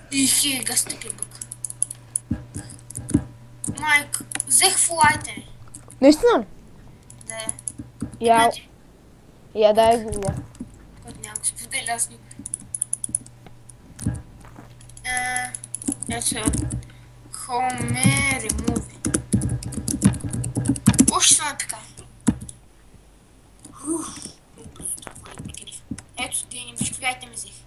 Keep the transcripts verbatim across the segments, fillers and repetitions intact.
Ихи, гастъпи бък. Майк, взех фулайте. Наистина ли? Да. Я, Играти. я дай го видя. Който няма го споделя с никой. Е, ето. Хоме ремуви. Още се напика. Ето, ти не виждайте ме взех.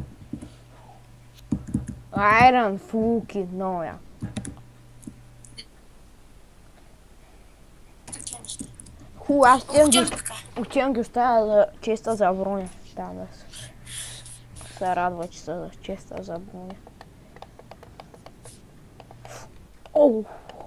Айрон, фулки, много я. Такива неща. Ху, аз отивам Отивам ги, така. отивам ги оставя за честа за броня. Да, да се, се радва, че са за честа за броня. Оу!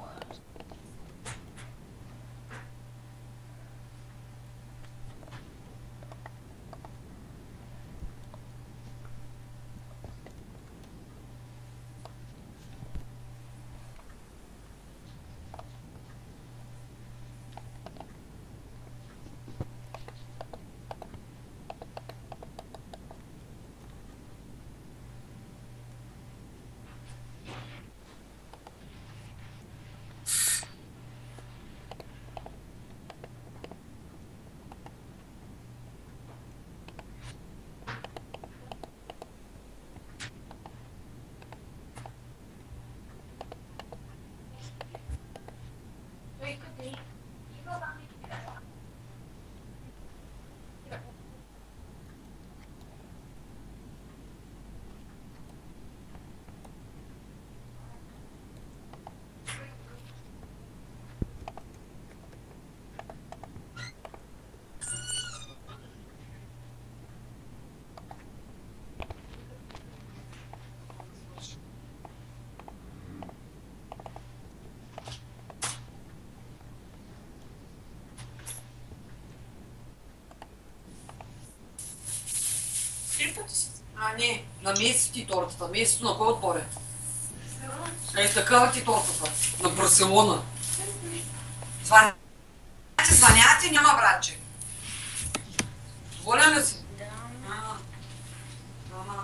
Три пъти си. А, не, на месец ти тортата. Месец на кой отборе? Е, такава ти тортата. На Барселона. Звъняте, звъняте, няма братче. Доволен ли си? Да. А, ама.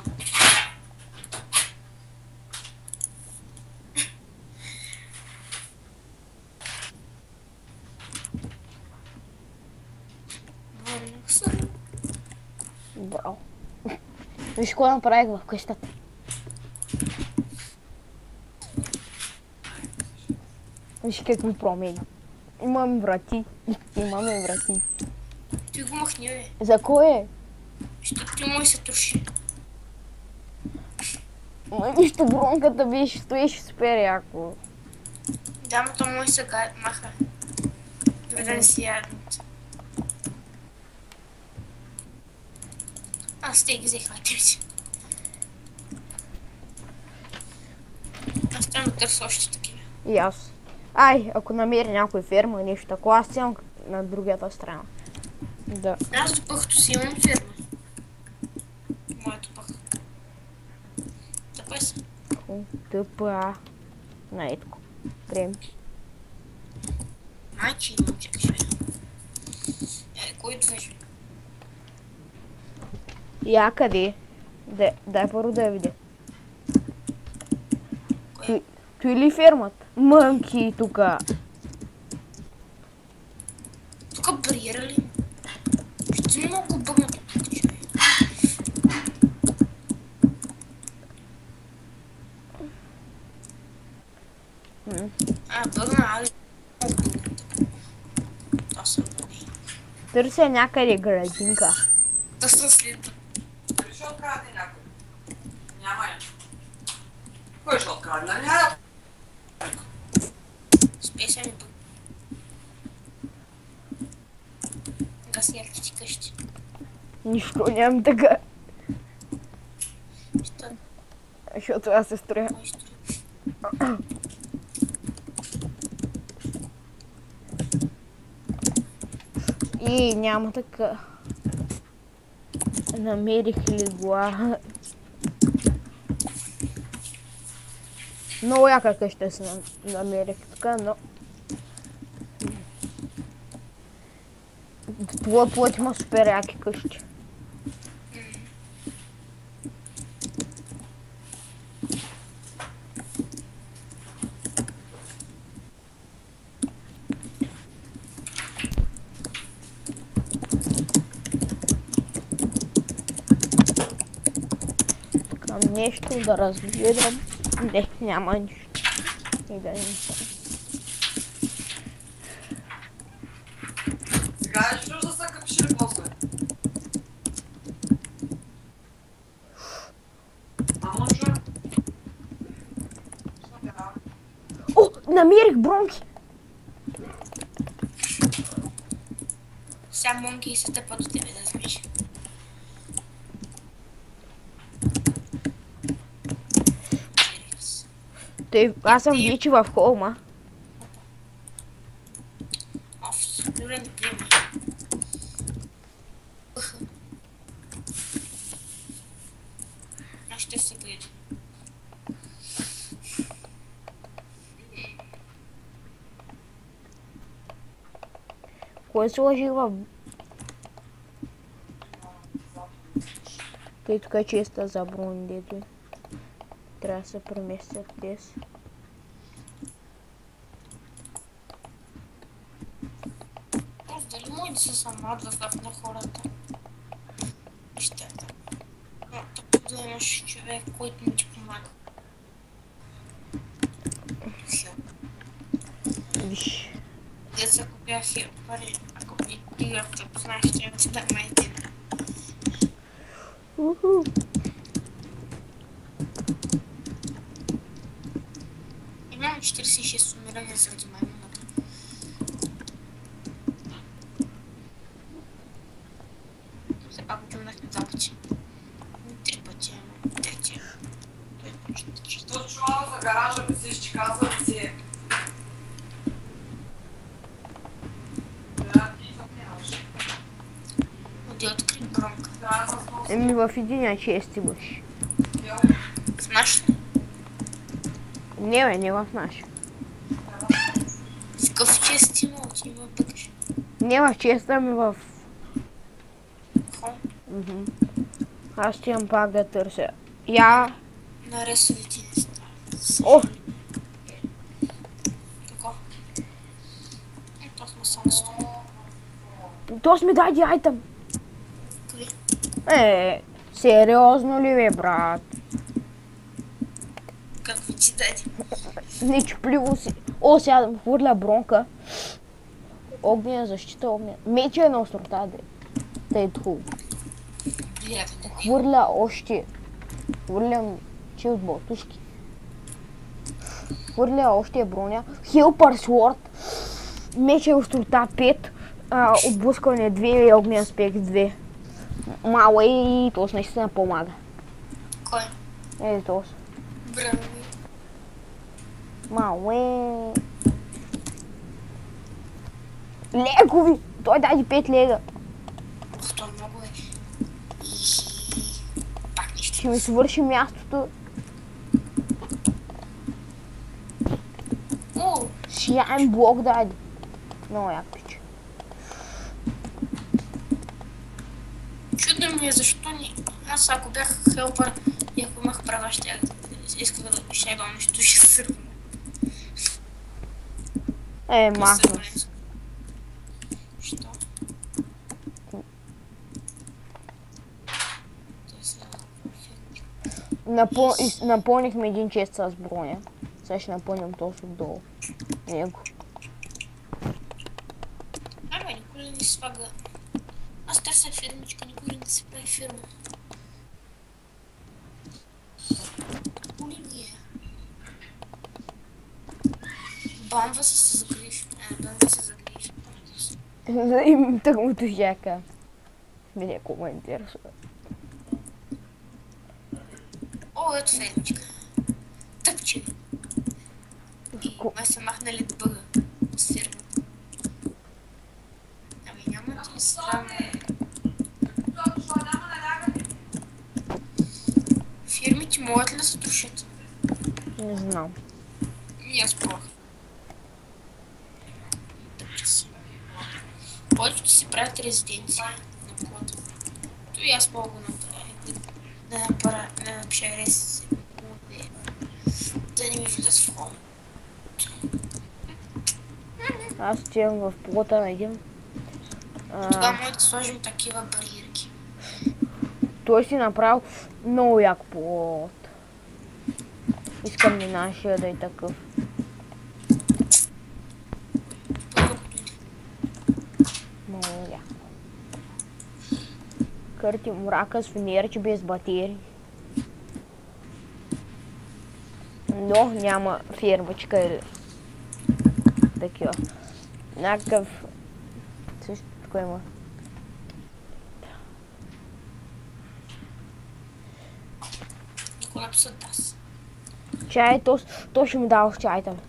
Върнах се. Браво. Виж какво направих в къщата. Виж какви промени. Имам врати. Имаме врати. Ти го махни, бе. За кой е? Защото ти мой се троши. Ма нищо бронката беше, стоеше супер яко. Да, но то мой се га- маха. Добре да не си яднат. Аз те ги взех лайтерите. Аз трябва да търся още такива. И аз. Ай, ако намери някой ферма или нещо такова, аз имам на другата страна. Да. Аз до пъхто си имам фирма. Моето пъх. Тъпай се. Тъпа. На етко. Прием. Майче имам, чекаш бе. Е, кой движи? Я къде? Дай, дай първо да я видя. Кой? Той ли фермата? Мънки тука. Тук бариера ли? Ще си много бъгнат тук, човек. М. А, бъгна, али. Аз съм бъгна. Търся някъде градинка. Да съм след. Дали ще открадне някой? Няма я. Кой ще открадне? Няма. Спеся ми бъгна. Гасни ярките къщи. Нищо нямам така. Що? Защото аз се строя. Кой строи? И няма така. Намерих легла. Много яка къща се нам- намерих тук, но... Твой плът има супер яки къщи. Имам нещо да разгледам. Не, няма нищо. И да не. Сега е чуш да се къпиш ли после? Мамо, чу? О, намерих бронки! Сега монки и се тъпат от тебе да знаеш. Той, аз съм вече в холма. Оф, добре не приема. Аз ще се гледа. Кой сложи в... Тъй тук е честа за брони, дето. Трябва да се преместят дес. Аз дали може да се самрадват на хората? Вижте. Тук да имаш човек, който не ти помага. Виж. Деца, ако бях хил пари, ако би играх, ако знаеш, че ти да ме един. Уху. Имам четиридесет и шест умирания заради маймуната. Все пак отимнахме два пъти. Три пъти, ама трети. Той е почти чисто. То чувал за гаража ми си ще казва да си... Да, ти запняваш. Оди откри громка. Трябва да се Еми в единия чести бъш. Знаеш ли? Не бе, не в наш. С какъв чест има, отива бъкаш. Не в честа ми в... Хом. Мгм. Аз ще имам пак да търся. Я... На ресовите не става. О! Какво? Ето сме само с това. То сме даде айтъм. Къде? Е, сериозно ли бе, брат? Какво ти даде? Не чупливо си. О, сега да му хвърля бронка. Огня, защита, огня. Мече е на острота, де. Тъй хубаво. Бля, бе, не. Хвърля още. Хвърлям че от ботушки. Хвърля още броня. Хелпър Сворд. Мече е острота пет. А, отблъскване две и огнен аспект две. Мало е и тос наистина помага. Кой? Е, тос. Браво. Мало е. Легови! Той даде пет лега. Ох, това много е. И... Пак нищо. Ще ми свърши мястото. О, Сияен блок даде. Много як пича. чудно ми е защо ни... Аз ако бях хелпър и ако имах права, ще исках да ще имам нещо, ще сървам. Е, махна. Що? Той се Напъл... из- Напълнихме един чест с броня. Сега ще напълним точно долу. Него. Абе, никой не си свага. Аз търся фирмичка, никой не си прави фирма. Коли ми е? Бамва се се загриш. Е, бамва се загриш. И так му тъжака. Мене кого интересува. О, ето фирмичка. Тъпче. И Ко- май са махнали бъга с фирмата. Ами няма ти странно. Фирмите могат ли да се тушат? Не знам. И аз пробвах. Тъпче си. Повечето си правят резиденция на плота. То и аз мога да направя. Да направя, да напиша рез. Да не ми влизат в хом. Аз отивам в плота на един. А, Тогава може да сложим такива бариерки. Той си направил много як плод. Искам и нашия да е такъв. Много як. Кърти мрака с фенерче без батерии. Но няма фермачка или такива. Някакъв... Също такова има. Никога писат аз. Чай, то, то ще ми дава с чай там.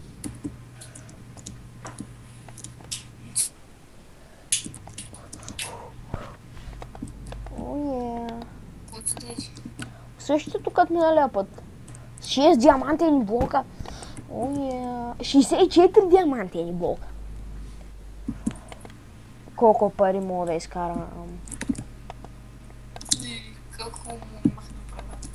О, е. Който стети. Същото като миналия път. шест диамантени блока. О, е. шейсет и четири диамантени блока. Колко пари мога да изкарам? Как хубаво махна правата.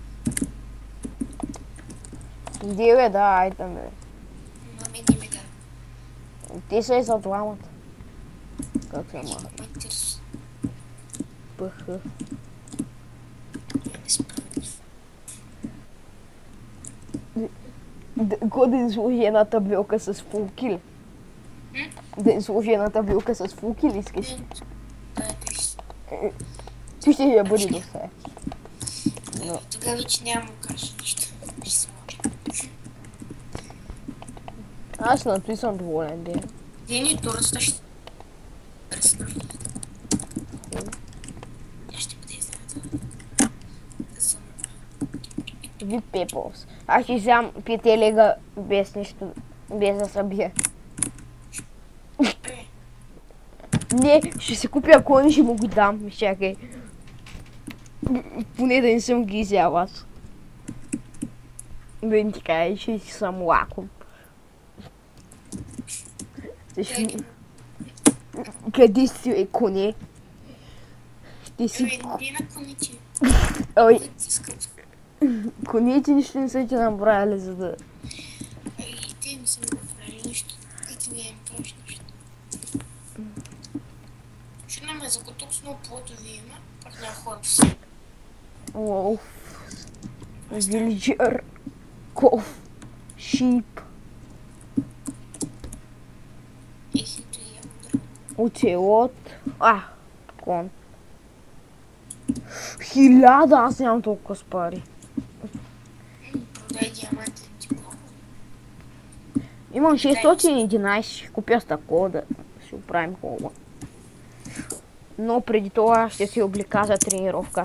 Деве, да, айде бе. На мен не ми да. Те са и за двамата. Как се маха? Интересно. Пх. Не справедливо. Ко да изложи една табелка с фулки ли? Да изложи една табелка с фулки ли искаш? Да, пиш. Ти ще я бъде доста. Но... Тогава вече няма му кажа нищо. Ще се може. Аз на това съм доволен ден. Ден и турста ще... Представи. Тя ще бъде изненадана. Да съм... Вид пеплс. Аз ще вземам пете лега без нищо, без да се бия. Е, Не, ще си купя кони и ще му го дам. Чакай. Поне да не съм ги изял аз. Да не ти кажа, че си съм лаком. Защо... Къде си е коне? Ще си... Ой, на коните. Ой, Които си скъпи. конете нищо не са ти набрали, за да... И те не са ми направили нищо. И ти не им правиш нищо. Ще не ме заготов с много плодови има, пак няма хората си. Wolf, villager, cow, sheep, Ехито и ядра. оцелот, а, кон. Хиляда, аз нямам толкова с пари. Продай диамантен ти блок. Имам шестстотин и единайсет, ще купя с такова да си оправим хоба. Но преди това ще си облека за тренировка.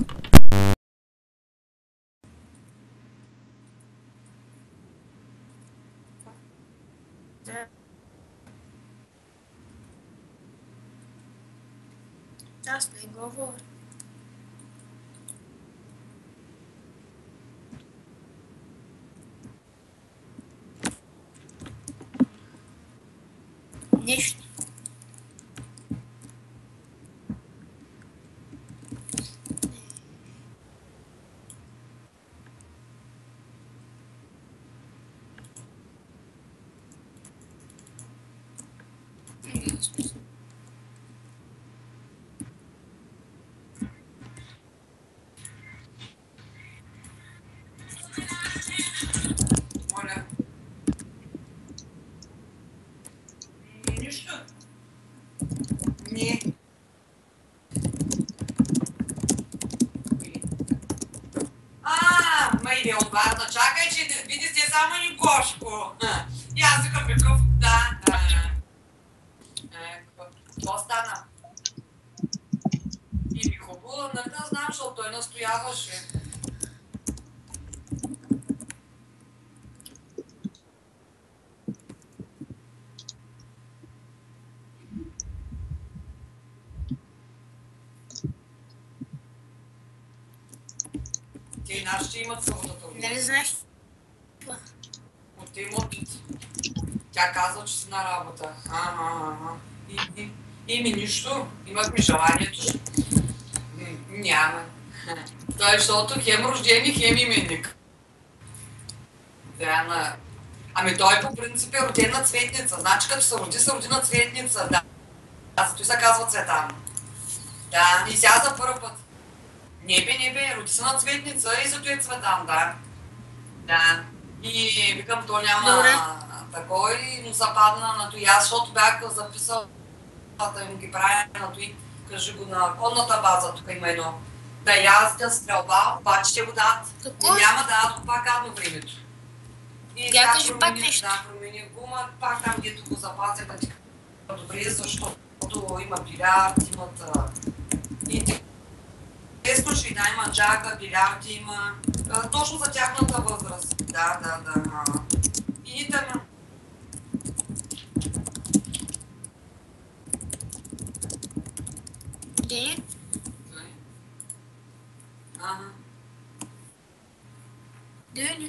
Да. Аз не говоря. Нещо. Моля. Нищо. Не. А, ма иде от Варна. Чакай, че види сте само ни Гошко. И аз викам какъв, да. Е, какво стана? И ми хубаво, нали да знам, защото той настояваше. Те и нашите имат съботата. Нали знаеш? От те имат. Тя казва, че си на работа. Ага, ага. И, и, и ми нищо. Имахме желанието. М, Няма. Той, защото хем рождени, хем именник. Да, на... Ами той по принцип е роден на Цветница. Значи като се роди, се роди на Цветница. Да. А зато и се казва Цветан. Да, и сега за първ път. Не бе, не бе, роди се на Цветница и зато е Цветан, да. Да. И викам, то няма Добре. такова и му западна на той. Аз, защото бях записал да им ги правя на той, кажи го на конната база, тук има едно. Да яздя стрелба, обаче ще го дадат. Какво? И няма да дадат пак адно времето. И Я сега кажи пак промених, нещо. да, промених гума, пак там, дето го запазя, да ти кажа добре, защото има билярд, имат а, и те случаи, да, има джага, билярди, има а, точно за тяхната възраст. Да, да, да. А. И да, Де? ага. Де ли?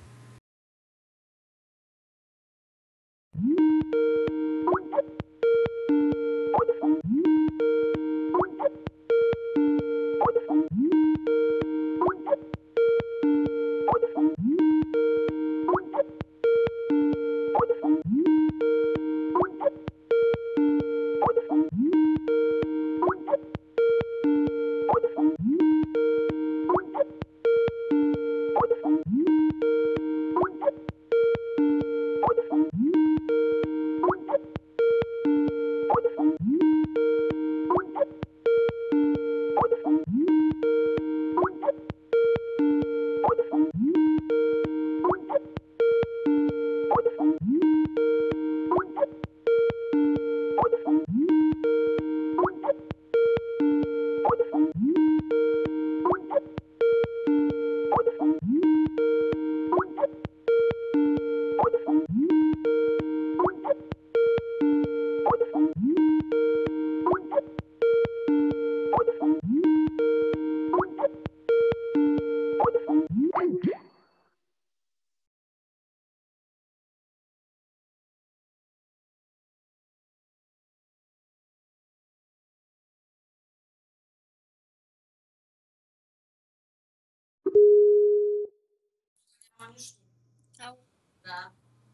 Няма нищо. Ау. Да.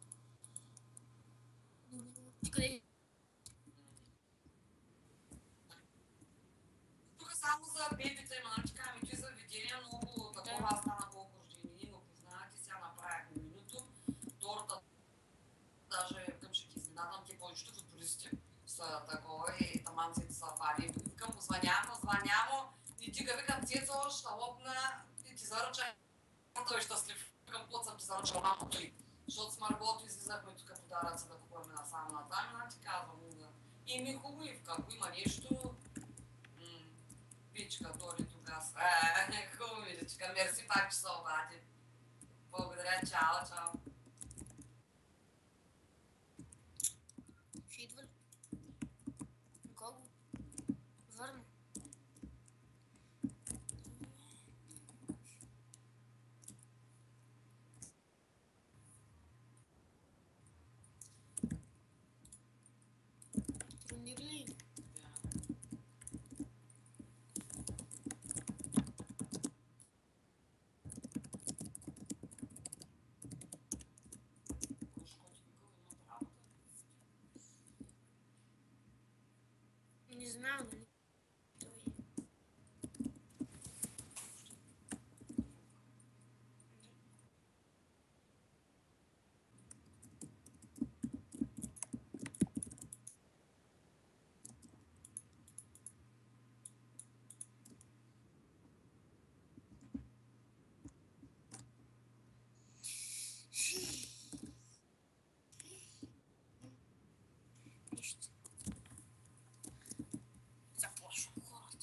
Къде? Тук само за бебите има, нали така, ами той заведение много такова, аз стана колко рождени, ние го познавате, сега направихме менюто, торта, даже към ще ги изненадам, те повечето футболисти са такова и таманците са фали. Викам, позвънявам, позвънявам му и дига, викам, Цецо, ще лопна и ти заръча, той е щастлив. Викам, кот съм ти заръчал мамо той, защото с Маргото излизахме тук подаръци да купуваме насам натам, и нали ти казвам, и ми хубаво, и ако има нещо, пичка, Толи тогас. Е, хубаво, миличка. Мерси пак, че се обади. Благодаря, чао, чао. Ще идва ли? Кого? Върна. Тренир ли? Не знам, нали? Той. Нищо. Заплашвам хората.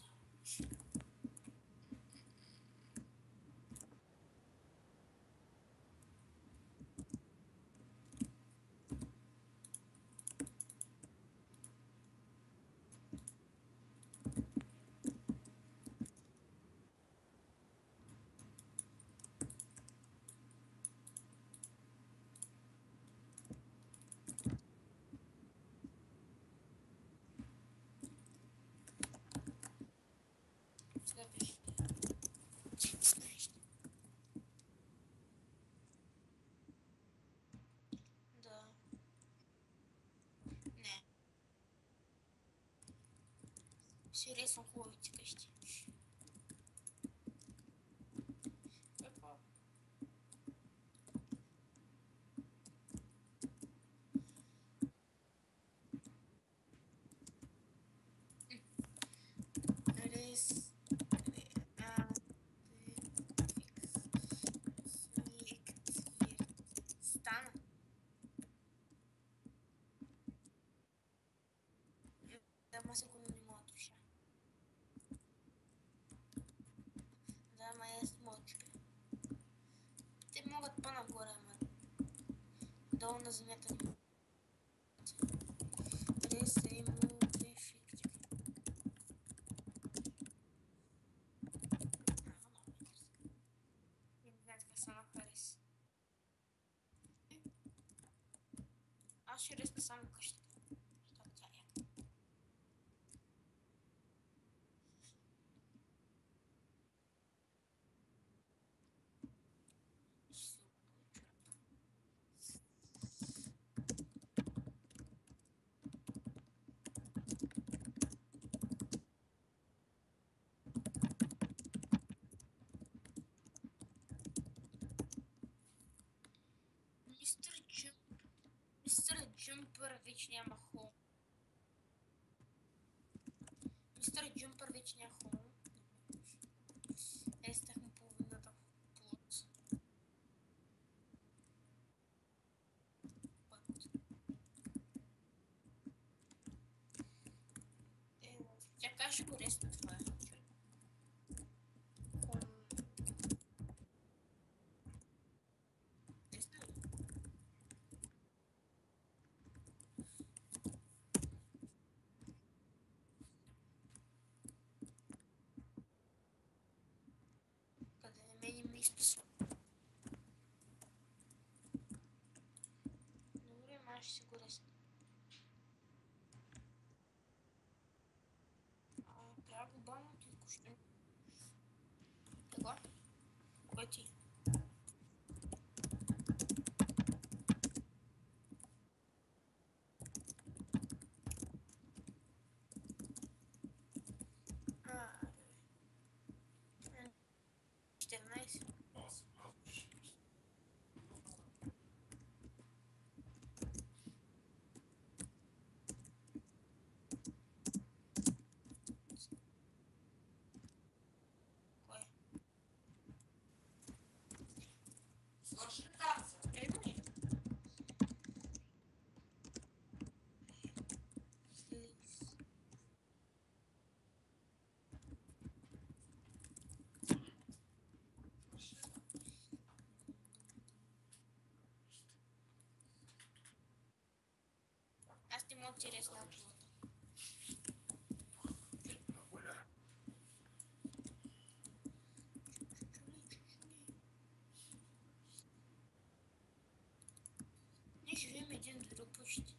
Сега беше. Знаеш. Да. Не. Си рисувам хубавите къщи. долу на земята. Remove effective. А, много интересно. Не знаю как само хареса. Аз ще ресна само къщата. Защото тя е. Ще се получа. Мистер Джимп. Мистер Джимпър вече няма хол. Мистер Джимпър вече няма хол. Естахме половината плод. Път. Е, тя каже го ресна това е. Хол. Ресна ли? Къде не мен ми изписва. Добре, ма ще си го ресна. А, трябва глобално ти кощюм. Какво? Кой ти? А, четирнайсет. Кой? Свърши ли танца? Еми. Слиз. Свърши ли? Аз не мога да ти ресна плода. Ние живеем един до друг почти.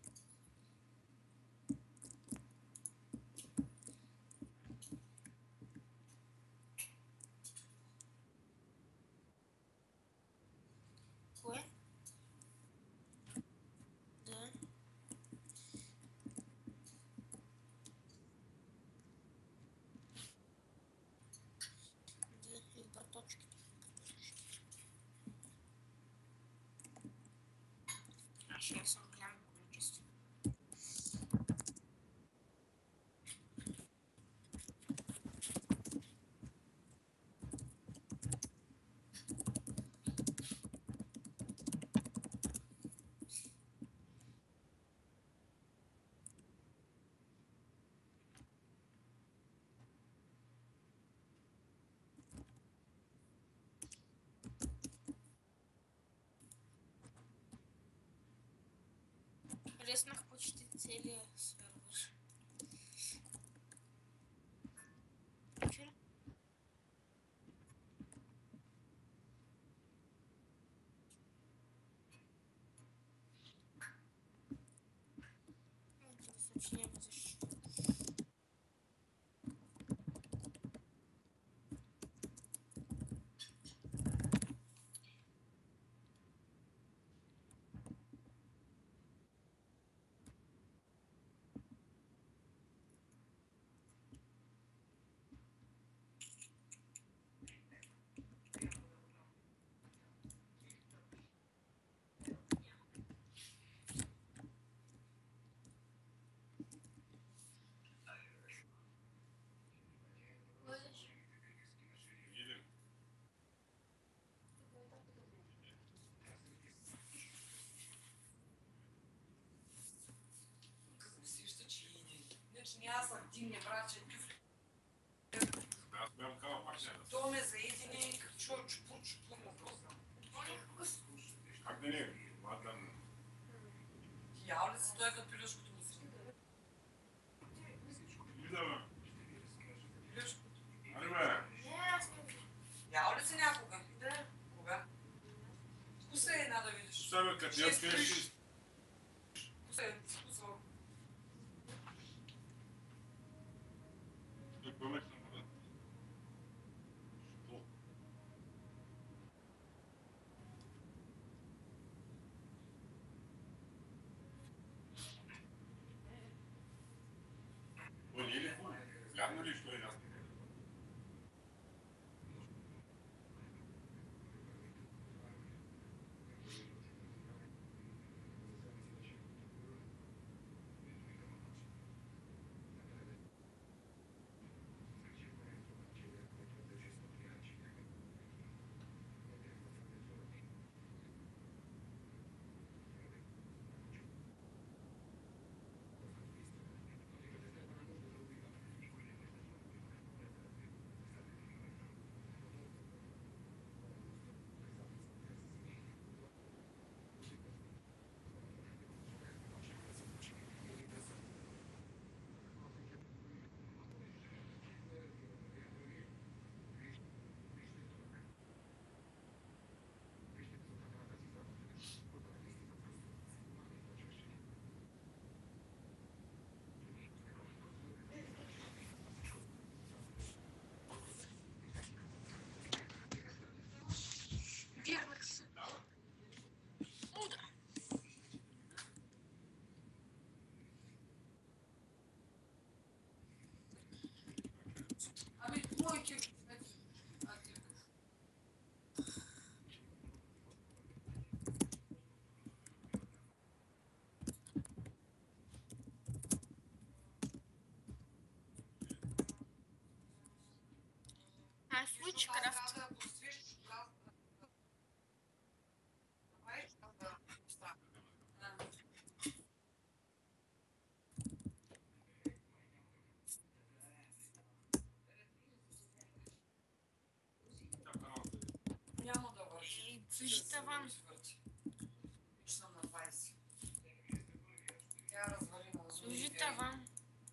Кое? Да. Да, и браточките. Аз ще съм голямо количество. Реснах почти целия сервер. Вчера? Интересно, че няма защо. Ходиш? Едем. Като си вижда, че иди. Иначе няма съм димне, братче. Да, аз бях кава пак ще да. То ме заедини, като чуя чупур, чупур му просто. Как да не? Ладно. Ял ли си той като пилешкото му си? Ида, бе. Пилешкото. Али, бе. Не, аз не виждам. Ял ли си някога? Да. Кога? Вкуса е една да видиш. Сега, бе, като я Шест пиеш, криш. Вкуса е, вкусва. той паметна му, да. Що? Той не е ли хубаво? Гадно ли, що е ясно? Вярнах се. Уда. Ами, мой кир. А ти. А, Switchcraft. Трябва да посвиш, трябва да направиш, да стане. Няма да върши. Ей, движи таван. Почнам на двайсет. Тя развали на Служи таван.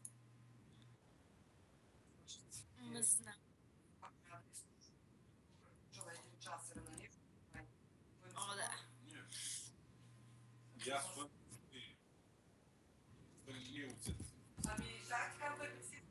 Не знам. Човек един час е на них. О, да. И аз това и... Това не е оцет. Ами, да, ти казвам да си.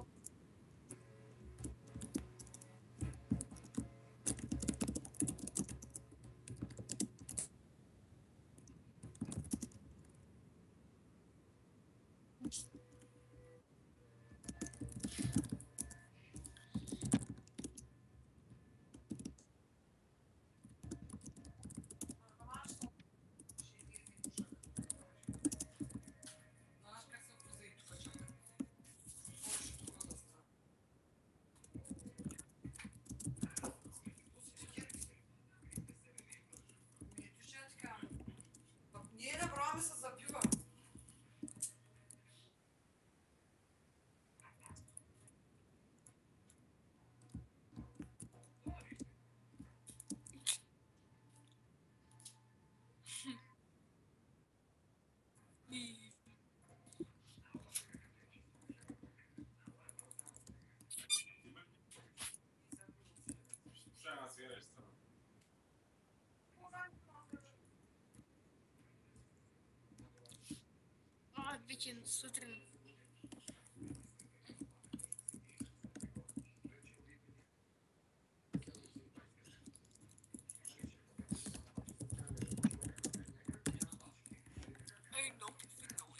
Знаеш как се влиза и тук чака? Може тук да става. Ето ще я така. Ние направо ми се забива. И... Слушай, аз сега ще стана. А, вече сутрин. Ей, много много.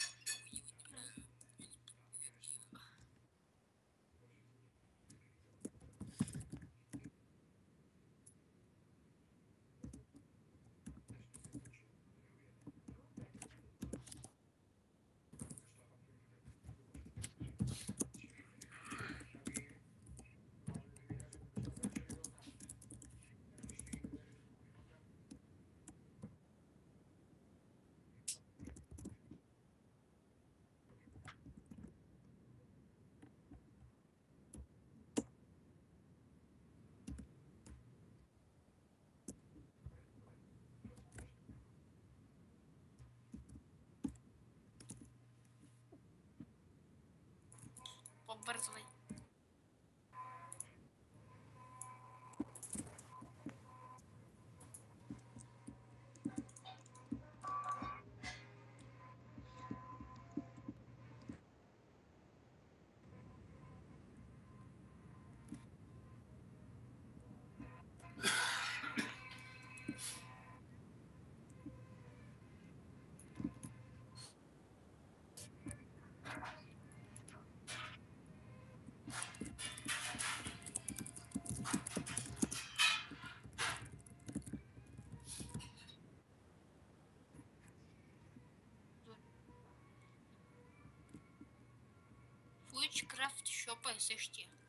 обвързвай. Witchcraft шопа е същия.